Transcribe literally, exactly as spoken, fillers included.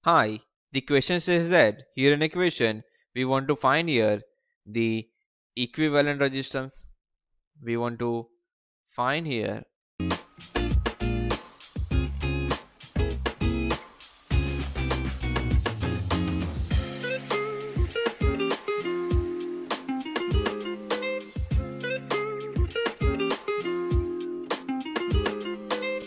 Hi, the question says that here in equation we want to find here the equivalent resistance. We want to find here